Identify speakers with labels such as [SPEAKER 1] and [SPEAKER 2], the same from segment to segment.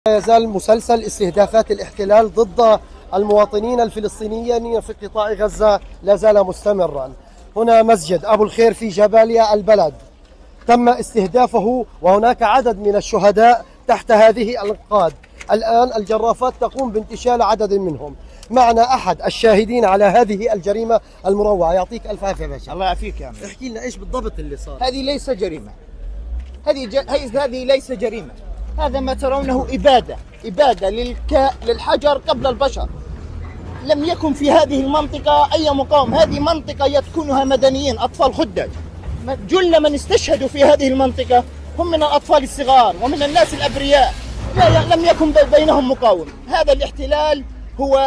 [SPEAKER 1] لا يزال مسلسل استهدافات الاحتلال ضد المواطنين الفلسطينيين في قطاع غزة لا زال مستمرا. هنا مسجد أبو الخير في جباليا البلد تم استهدافه، وهناك عدد من الشهداء تحت هذه الأنقاض. الآن الجرافات تقوم بانتشال عدد منهم. معنا أحد الشاهدين على هذه الجريمة المروعة. يعطيك ألف عافية باشا.
[SPEAKER 2] الله يعافيك يا عمي.
[SPEAKER 1] احكي لنا إيش بالضبط اللي صار.
[SPEAKER 2] هذه ليس جريمة، هذه ليس جريمة. هذا ما ترونه إبادة للحجر قبل البشر. لم يكن في هذه المنطقة أي مقاوم. هذه منطقة يسكنها مدنيين، أطفال خدج. جل من استشهدوا في هذه المنطقة هم من الأطفال الصغار ومن الناس الأبرياء، لم يكن بينهم مقاوم. هذا الاحتلال هو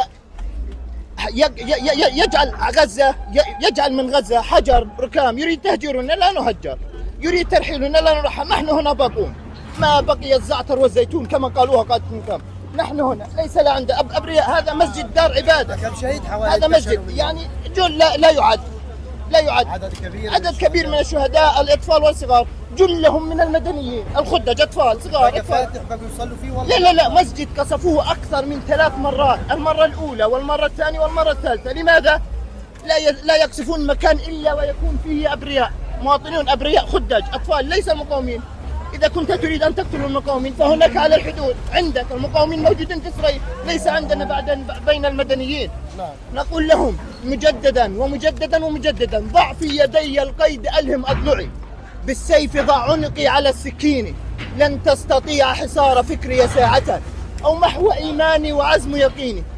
[SPEAKER 2] يجعل من غزة حجر ركام. يريد تهجيرنا لا نهجر، يريد ترحيلنا لا نرحل. نحن هنا باقون، ما بقي الزعتر والزيتون كما قالوها قادة النظام. نحن هنا ليس لا عند أبرياء. هذا مسجد دار عبادة.
[SPEAKER 1] كم شهيد حوالي؟
[SPEAKER 2] هذا مسجد يعني جل لا يعد عدد كبير من الشهداء، الأطفال والصغار جلهم من المدنيين الخدج، أطفال صغار.
[SPEAKER 1] بيوصلوا فيه والله.
[SPEAKER 2] لا مسجد قصفوه أكثر من 3 مرات، المرة الأولى والمرة الثانية والمرة الثالثة. لماذا؟ لا يقصفون مكان إلا ويكون فيه أبرياء، مواطنون أبرياء خدج، أطفال، ليس المقاومين. إذا كنت تريد أن تقتل المقاومين فهناك على الحدود، عندك المقاومين موجودين في إسرائيل، ليس عندنا بين المدنيين. نقول لهم مجددا ضع في يدي القيد ألهم أضلعي، بالسيف ضع عنقي على السكين، لن تستطيع حصار فكري ساعة أو محو إيماني وعزم يقيني.